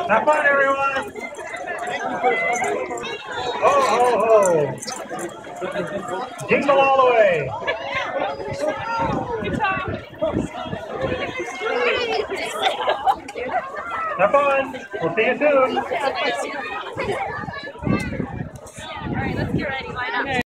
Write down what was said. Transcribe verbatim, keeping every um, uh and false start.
Have fun, everyone. Ho, ho, ho. Jingle all the way. Have fun. We'll see you soon. All right, let's get ready. Line up.